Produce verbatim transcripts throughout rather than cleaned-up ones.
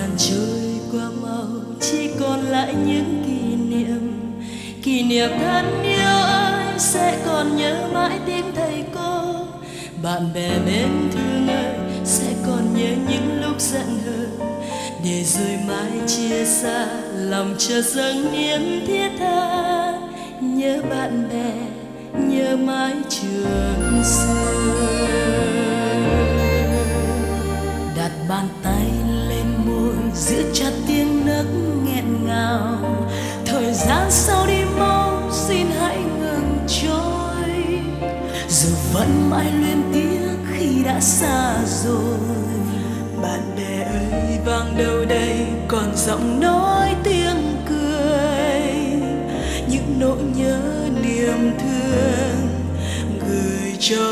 gian trôi qua mau, chỉ còn lại những kỷ niệm. Kỷ niệm thân yêu ơi, sẽ còn nhớ mãi tiếng thầy cô. Bạn bè mến thương ơi, sẽ còn nhớ những lúc giận hờn. Để rồi mãi chia xa, lòng chợt dâng niềm thiết tha. Nhớ bạn bè, nhớ mãi trường xưa. Đặt bàn tay lên môi, giữ chặt tiếng nấc nghẹn ngào. Thời gian sau đi mau, xin hãy ngừng trôi. Dù vẫn mãi luyến tiếc khi đã xa rồi. Bạn bè ơi, vang đâu đây còn giọng nói tiếng cười. Những nỗi nhớ niềm thương gửi cho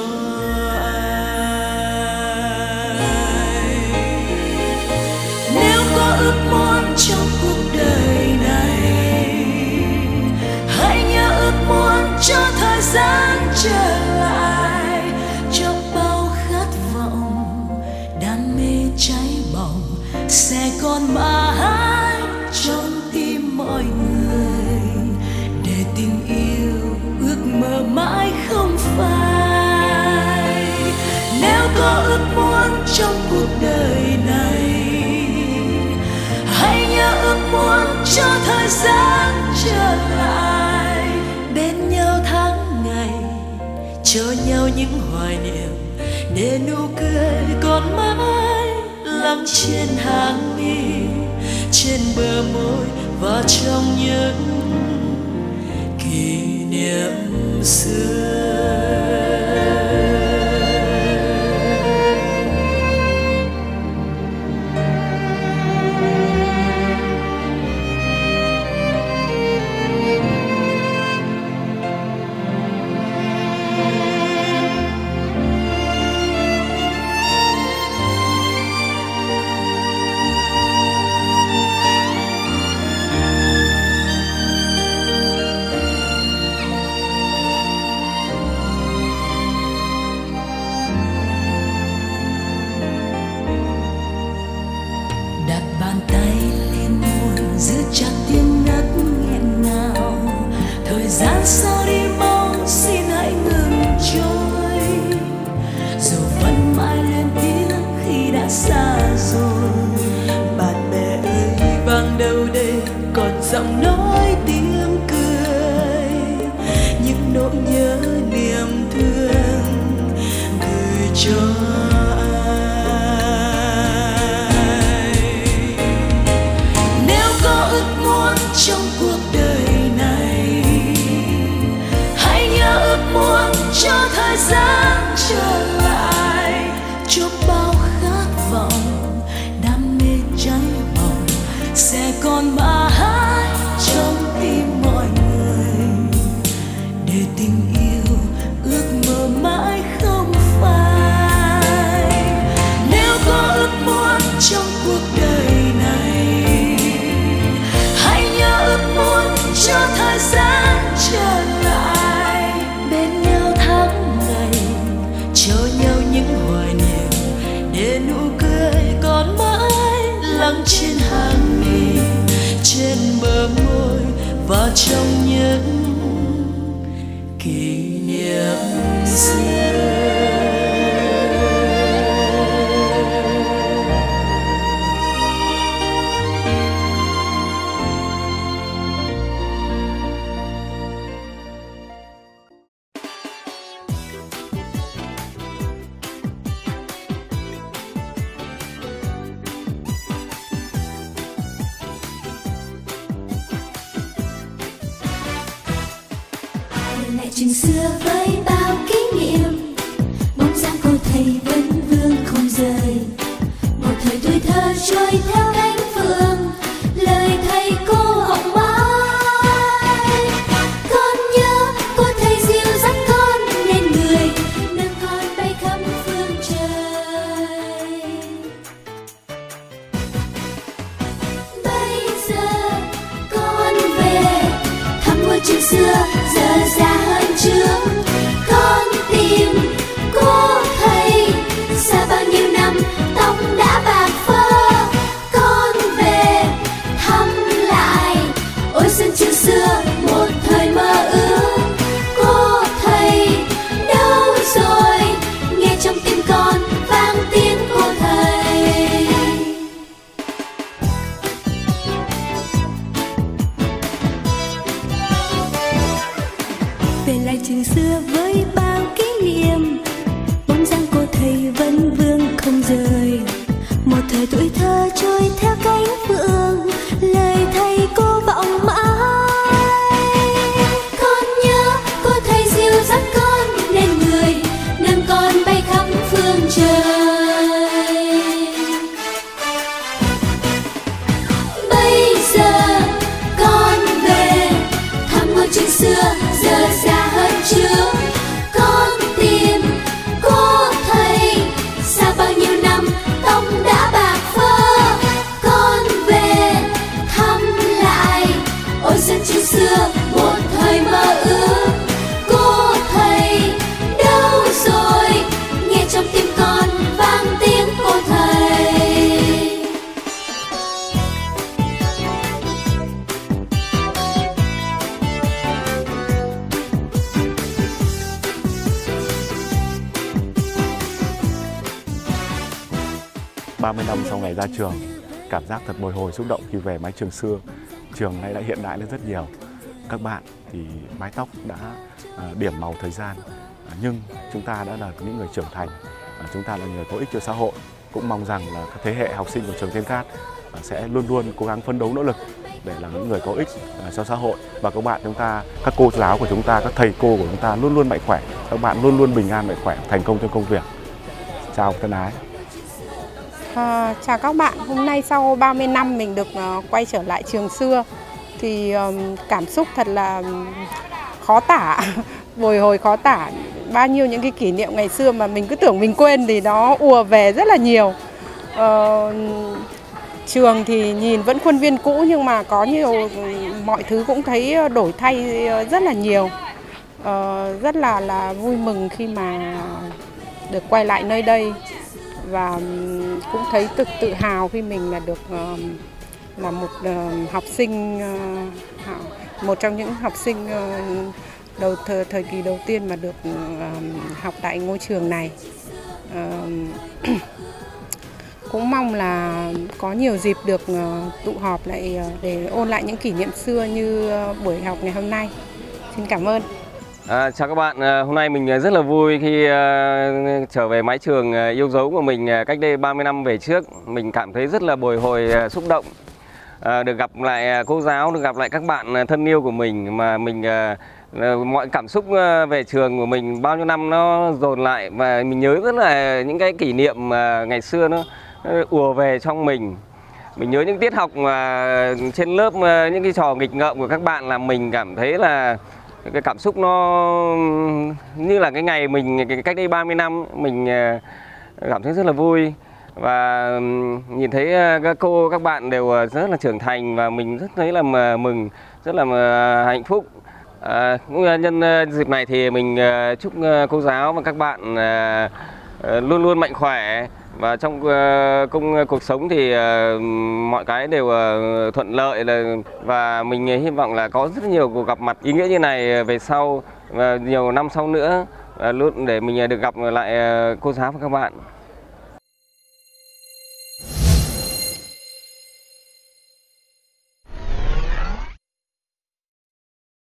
ai. Nếu có ước muốn trong cuộc đời này, hãy nhớ ước muốn cho thời gian trở lại. Cho bao khát vọng, đam mê cháy bỏng sẽ còn mãi trong tim mọi người. Để tình yêu ước mơ mãi không phai. Nếu có ước muốn trong cuộc đời này, hãy nhớ ước muốn cho thời gian trở lại. Bên nhau tháng ngày, cho nhau những hoài niệm. Để nụ cười còn mãi lắng trên hàng mi, trên bờ môi và trong những kỷ niệm xưa. Sao đi mau, xin hãy ngừng trôi. Dù vẫn mãi luyến tiếc khi đã xa rồi. Bạn bè ơi, vang đâu đây còn giọng nói tiếng cười. Những nỗi nhớ niềm thương gửi cho ai. Nếu có ước muốn trong cuộc đời cho thời gian trở lại. Cho bao khát vọng, đam mê cháy bỏng sẽ còn mãi trong tim mọi người. Để tình yêu ước mơ mãi không phai. Nếu có ước muốn trong cuộc đời này, hãy nhớ ước muốn cho thời gian trở lại. Để nụ cười còn mãi lắng trên hàng mi, trên bờ môi và trong những kỷ niệm xưa. Trường xưa với bao kỷ niệm, bóng dáng cô thầy vẫn vương không rời. Một thời tuổi thơ trôi theo cánh phượng, lời thầy cô học mãi. Con nhớ cô thầy dìu dắt con nên người, nâng con bay khắp phương trời. Bây giờ con về thăm ngôi trường xưa, giờ già hơn trước. ba mươi năm sau ngày ra trường, cảm giác thật bồi hồi xúc động khi về mái trường xưa. Trường nay đã hiện đại lên rất nhiều. Các bạn thì mái tóc đã điểm màu thời gian, nhưng chúng ta đã là những người trưởng thành, chúng ta là người có ích cho xã hội. Cũng mong rằng là các thế hệ học sinh của trường Thiên Cát sẽ luôn luôn cố gắng phấn đấu nỗ lực để là những người có ích cho xã hội. Và các bạn chúng ta, các cô giáo của chúng ta, các thầy cô của chúng ta luôn luôn mạnh khỏe, các bạn luôn luôn bình an mạnh khỏe, thành công trong công việc. Chào thân ái. À, chào các bạn, hôm nay sau ba mươi năm mình được uh, quay trở lại trường xưa thì um, cảm xúc thật là khó tả, bồi hồi khó tả. Bao nhiêu những cái kỷ niệm ngày xưa mà mình cứ tưởng mình quên thì nó ùa về rất là nhiều. Uh, trường thì nhìn vẫn khuôn viên cũ nhưng mà có nhiều mọi thứ cũng thấy đổi thay rất là nhiều. Uh, rất là là vui mừng khi mà được quay lại nơi đây. Và cũng thấy tự tự hào khi mình là được uh, là một uh, học sinh, uh, một trong những học sinh uh, đầu thời, thời kỳ đầu tiên mà được uh, học tại ngôi trường này. Uh, cũng mong là có nhiều dịp được uh, tụ họp lại uh, để ôn lại những kỷ niệm xưa như uh, buổi học ngày hôm nay. Xin cảm ơn. À, chào các bạn, à, hôm nay mình rất là vui khi à, trở về mái trường à, yêu dấu của mình à, cách đây ba mươi năm về trước. Mình cảm thấy rất là bồi hồi à, xúc động, à, được gặp lại à, cô giáo, được gặp lại các bạn à, thân yêu của mình mà mình à, à, mọi cảm xúc à, về trường của mình bao nhiêu năm nó dồn lại và mình nhớ rất là những cái kỷ niệm à, ngày xưa nó à, ùa về trong mình. Mình nhớ những tiết học mà trên lớp à, những cái trò nghịch ngợm của các bạn làm mình cảm thấy là cái cảm xúc nó như là cái ngày mình cách đây ba mươi năm mình cảm thấy rất là vui. Và nhìn thấy các cô các bạn đều rất là trưởng thành và mình rất thấy là mừng, rất là hạnh phúc. À, nhân dịp này thì mình chúc cô giáo và các bạn luôn luôn mạnh khỏe. Và trong uh, công cuộc sống thì uh, mọi cái đều uh, thuận lợi là, và mình hy vọng là có rất nhiều cuộc gặp mặt ý nghĩa như này về sau và nhiều năm sau nữa uh, luôn để mình được gặp lại uh, cô giáo và các bạn.